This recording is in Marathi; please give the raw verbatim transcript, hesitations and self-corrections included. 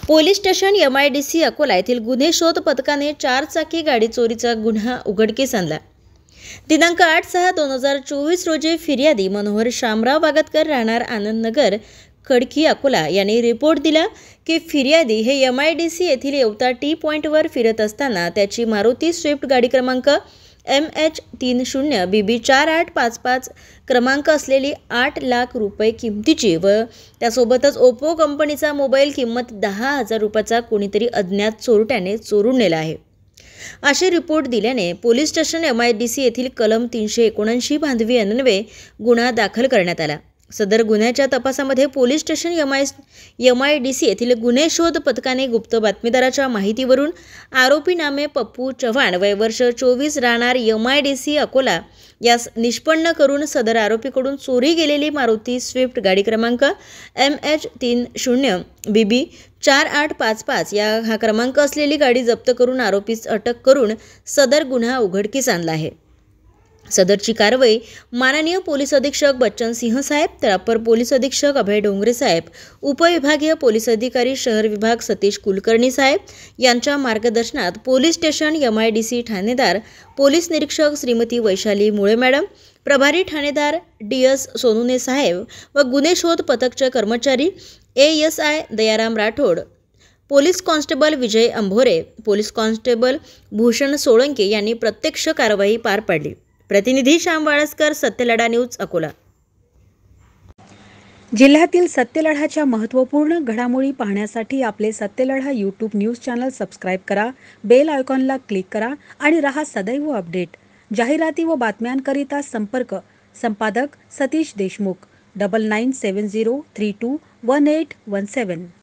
Police station M I D C Akola येथील गुन्हे शोध पथकाने चारचाकी गाडी चोरीचा गुन्हा उघडकीस आणला। दिनांक आठ सहा दोन हजार चोवीस रोजी फिर्यादी मनोहर शामराव वागतकर राहणार आनंदनगर खडकी अकोला यांनी रिपोर्ट दिला की फिर्यादी हे एम आय डी सी येथील येवता टी पॉइंटवर फिरत असताना त्याची मारुती स्विफ्ट गाडी क्रमांक एम एच तीन शून्य बी बी चार आठ पाच पाच क्रमांक असलेली आठ लाख रुपये किमतीची व त्यासोबतच ओप्पो कंपनीचा मोबाईल किंमत दहा हजार रुपयाचा कोणीतरी अज्ञात चोरट्याने चोरून नेला आहे असे रिपोर्ट दिल्याने police station M I D C येथील कलम तीनशे एकोणऐंशी भांडवी अन्वये गुन्हा दाखल करण्यात आला। सदर गुन्ह्याच्या तपासामध्ये police station M I M I D C येथील गुन्हे शोध पथकाने गुप्त बातमीदाराच्या माहितीवरून आरोपी नामे पप्पू चव्हाण वय वर्ष चोवीस राहणार M I D C Akola यास निष्पन्न करून सदर आरोपीकडून चोरी गेलेली मारुती स्विफ्ट गाडी क्रमांक एम एच तीन शून्य बी बी चार आठ पाच पाच या हा क्रमांक असलेली गाडी जप्त करून आरोपीस अटक करून सदर गुन्हा उघडकीस आणला आहे। सदरची कारवाई माननीय पोलीस अधीक्षक बच्चन सिंह साहेब, तर अपर पोलीस अधीक्षक अभय डोंगरे साहेब, उपविभागीय पोलीस अधिकारी शहर विभाग सतीश कुलकर्णी साहेब यांच्या मार्गदर्शनात police station M I D C ठाणेदार पोलीस निरीक्षक श्रीमती वैशाली मुळे मॅडम, प्रभारी ठाणेदार डी एस सोनुने साहेब व गुन्हे शोध पथकचे कर्मचारी A S I Dayaram Rathod, police constable Vijay Ambhore, police constable Bhushan Solanke यांनी प्रत्यक्ष कारवाई पार पाडली। प्रतिनिधी श्याम वाळस्कर, सत्यलढा न्यूज, अकोला। जिल्ह्यातील सत्यलढाच्या महत्त्वपूर्ण घडामोडी पाहण्यासाठी आपले Satyaladha YouTube news channel subscribe करा, बेल आयकॉनला क्लिक करा आणि रहा सदैव अपडेट। जाहिराती व बातम्यांकरिता संपर्क संपादक Satish Deshmukh, double nine seven zero three two one eight one सेवन।